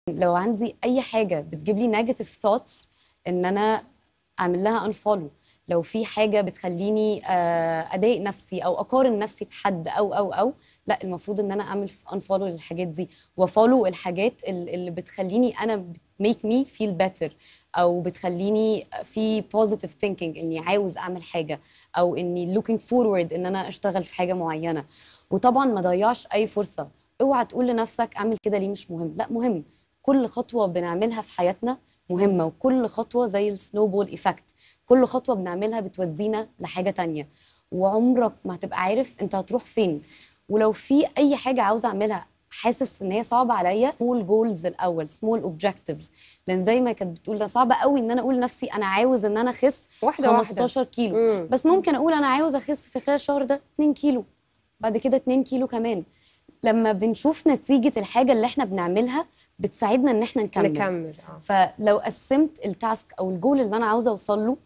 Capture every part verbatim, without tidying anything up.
لو عندي اي حاجه بتجيب لي نيجاتيف ثوتس ان انا اعمل لها انفولو. لو في حاجه بتخليني اضايق نفسي او اقارن نفسي بحد او او او لا، المفروض ان انا اعمل انفولو للحاجات دي وفولو الحاجات اللي بتخليني انا ميك مي فيل بيتر او بتخليني في بوزيتيف ثينكينج اني عاوز اعمل حاجه او اني لوكينج فورورد ان انا اشتغل في حاجه معينه. وطبعا ما ضيعش اي فرصه. اوعى تقول لنفسك اعمل كده ليه مش مهم، لا مهم. كل خطوه بنعملها في حياتنا مهمه، وكل خطوه زي السنوبول ايفكت، كل خطوه بنعملها بتودينا لحاجه تانية، وعمرك ما هتبقى عارف انت هتروح فين. ولو في اي حاجه عاوز اعملها حاسس ان هي صعبه عليا، سمول جولز الاول، سمول اوبجكتيفز. لان زي ما كانت بتقول ده صعب قوي ان انا اقول لنفسي انا عاوز ان انا اخس خمستاشر كيلو. مم. بس ممكن اقول انا عاوز اخس في خلال الشهر ده اتنين كيلو، بعد كده اتنين كيلو كمان. لما بنشوف نتيجه الحاجه اللي احنا بنعملها بتساعدنا ان احنا نكمل نكمل اه فلو قسمت التاسك او الجول اللي انا عاوزه اوصل له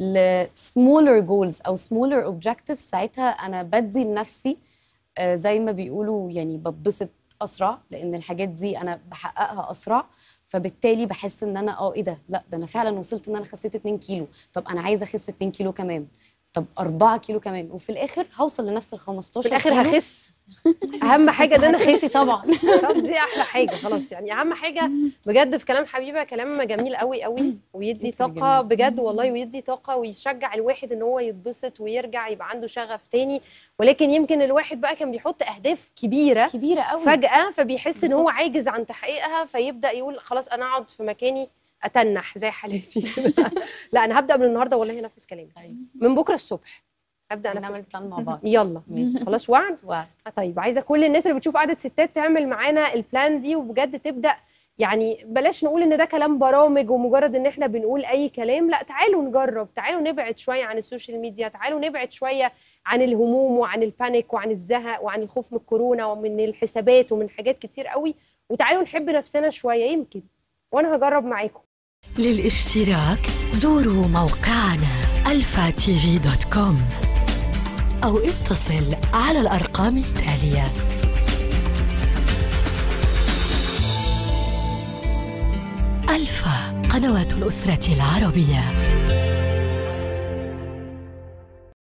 لسمولر جولز او سمولر اوبجكتيفز، ساعتها انا بدي لنفسي آه زي ما بيقولوا يعني ببسط اسرع، لان الحاجات دي انا بحققها اسرع. فبالتالي بحس ان انا اه ايه ده، لا ده انا فعلا وصلت ان انا خسيت اتنين كيلو، طب انا عايزه اخس اتنين كيلو كمان، طب أربعة كيلو كمان، وفي الاخر هوصل لنفس ال خمستاشر في الاخر كيلو. هخس. اهم حاجه ان انا اخس طبعا. طب دي احلى حاجه خلاص. يعني اهم حاجه بجد في كلام حبيبه، كلام جميل قوي قوي ويدي طاقه بجد والله، ويدي طاقه ويشجع الواحد ان هو يتبسط ويرجع يبقى عنده شغف تاني. ولكن يمكن الواحد بقى كان بيحط اهداف كبيره كبيره قوي فجاه، فبيحس ان هو عاجز عن تحقيقها، فيبدا يقول خلاص انا اقعد في مكاني اتنح زي حالتي. لا انا هبدا من النهارده والله انفذ كلامي. من بكره الصبح ابدا انفذ. نعمل بلان مع بعض. يلا ماشي خلاص. وعد وعد. طيب عايزه كل الناس اللي بتشوف قعده ستات تعمل معانا البلان دي، وبجد تبدا يعني بلاش نقول ان ده كلام برامج ومجرد ان احنا بنقول اي كلام، لا تعالوا نجرب، تعالوا نبعد شويه عن السوشيال ميديا، تعالوا نبعد شويه عن الهموم وعن البانيك وعن الزهق وعن الخوف من الكورونا ومن الحسابات ومن حاجات كتير قوي، وتعالوا نحب نفسنا شويه يمكن. وانا هجرب معاكم. للاشتراك زوروا موقعنا الفا تي في دوت كوم أو اتصل على الأرقام التالية. ألفا، قنوات الأسرة العربية.